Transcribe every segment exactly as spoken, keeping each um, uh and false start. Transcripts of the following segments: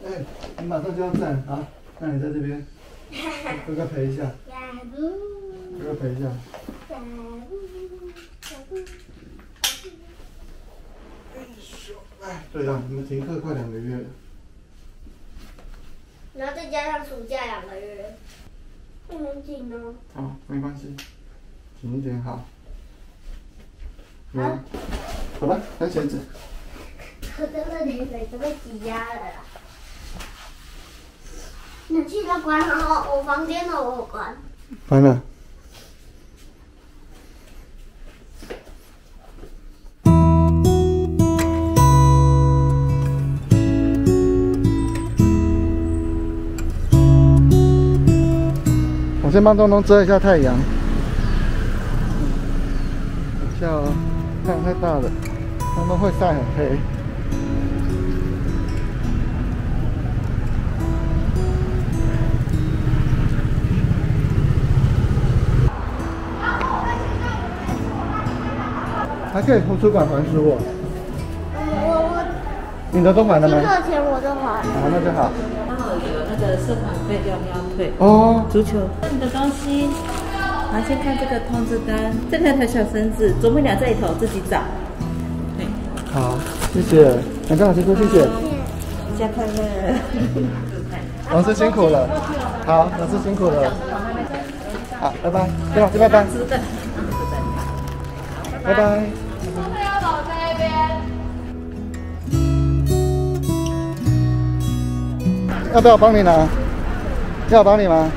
哎，你马上就要站啊，那你在这边，哥哥陪一下，哥哥陪一下。哎，对了，你们停课快两个月了， 然后再加上暑假两个月，不能紧哦。 哦，没关系，紧一点好。 好， 好吧，穿鞋子。 我真的连水都被挤压了啦。冷气都关好，我房间的我关。 关了。我先帮东东遮一下太阳。等一下哦，太阳太大了，东东会晒很黑。还可以图书馆还给我。 我我你的都还了吗？ 进课前我就还。 好，那就好。 刚好有那个社团费就要退。 哦， 足球。你的东西，好，先看这个通知单，这条条小绳子，啄木鸟这里头自己找。对。 好，谢谢。那刚好先说谢谢。 节快乐。 老师辛苦了。好，老师辛苦了。好，拜拜。对吧？拜拜。拜拜。 要走这边。 要不要我帮你拿？要我帮你吗？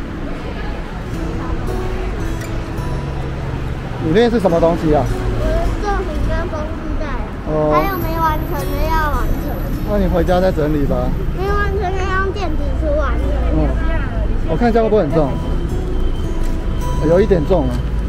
里面是什么东西啊？ 我的作品跟风丝带， 哦， 还有没完成的要完成， 那你回家再整理吧。 没完成的要用电子书完成。 嗯，我看一下会不会很重，有一点重啊。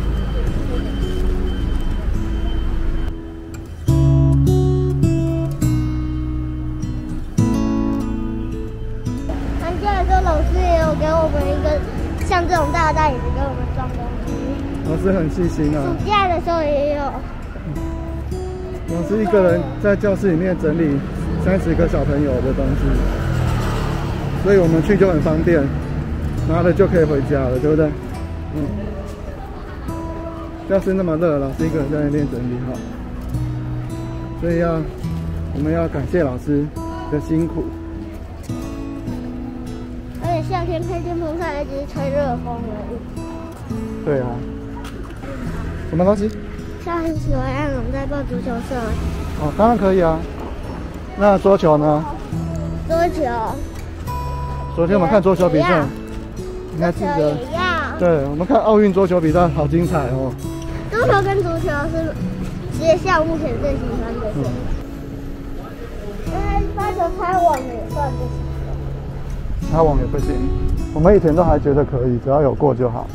寒假的时候，老师也有给我们一个像这种大袋子给我们装东西。 老师很细心啊。 暑假的时候也有。 老师一个人在教室里面整理三十个小朋友的东西，所以我们去就很方便，拿了就可以回家了，对不对？嗯。教室那么热，老师一个人在那边整理好，所以要我们要感谢老师的辛苦。 而且夏天开电风扇，只是吹热风而已。 对啊。什么东西？ 像很喜欢让我们在报足球社。 哦，当然可以啊。那桌球呢？ 桌球。 昨天我们看桌球比赛，你还记得？ 也要。 对，我们看奥运桌球比赛，好精彩哦。 桌球跟足球是学校目前最喜欢的事。因为发球开网也算不行。 擦网也不行，我们以前都还觉得可以，只要有过就好。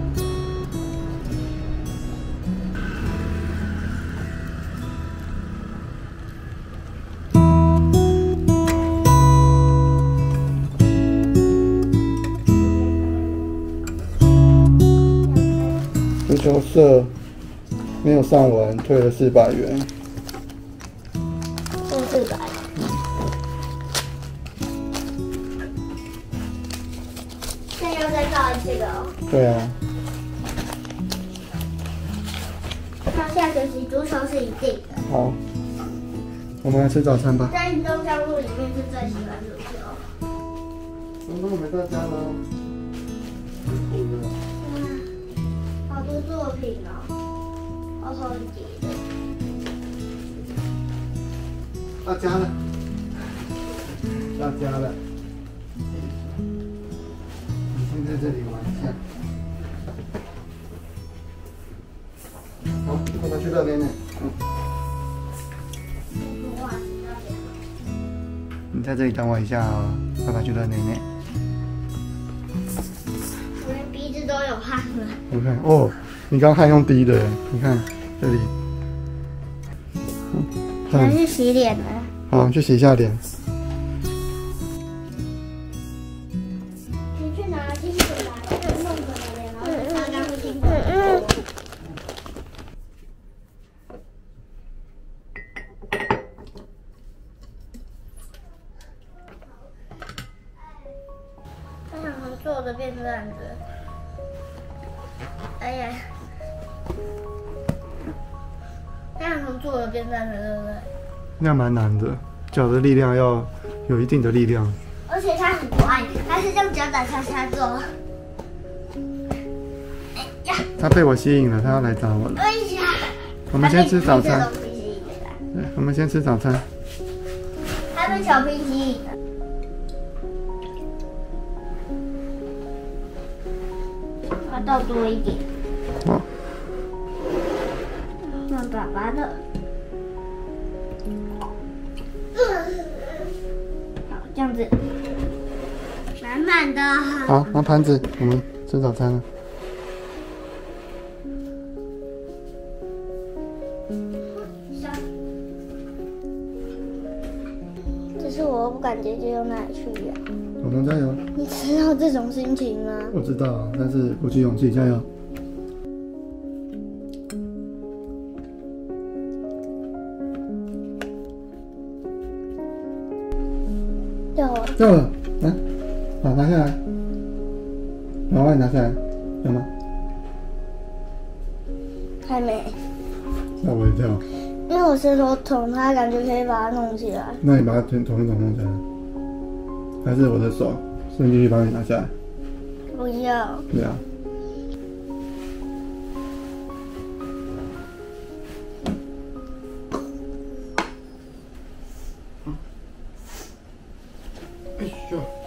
足球社没有上完，退了四百元。 剩四百。现在又再告一次了哦。 对啊。 那下学期足球是一定的。 好，我们来吃早餐吧。 在运动项目里面是最喜欢足球。 东东没到家了，辛苦了。 嗯，好多作品哦，好好叠的。 到家了，到家了。你先在这里玩一下。好，爸爸去那边呢。嗯。你在这里等我一下哦，爸爸去热奶奶。 我连鼻子都有汗了。 你看哦，你刚汗用滴的，你看这里。 我要去洗脸了。 好，去洗一下脸。 你去拿清水来，弄弄整个脸，然后擦干净的。 的变烂的。哎呀，这样从做的变烂的，对不对？ 那样蛮难的，脚的力量要有一定的力量。 而且它很快，它是用脚打叉叉做。哎呀， 他被我吸引了，他要来找我了。 哎呀， 我们先吃早餐。 它被这东西吸引的。 对，我们先吃早餐。 它被小兵吸引的。要倒多一点。 好。 让爸爸的。好，这样子，满满的。 好，拿盘子，我们吃早餐了。 这是我不敢接接到哪里去呀、 我们加油！ 你知道这种心情吗？ 我知道，但是鼓起勇气，加油！ 掉了， 掉了，来，好，拿下来，把外拿下来，有吗？ 还没， 吓我一跳。 因为我舌头捅它，感觉可以把它弄起来。 那你把它捅捅一捅弄起来，还是我的手伸进去帮你拿下来？ 不要， 不要。哎呦！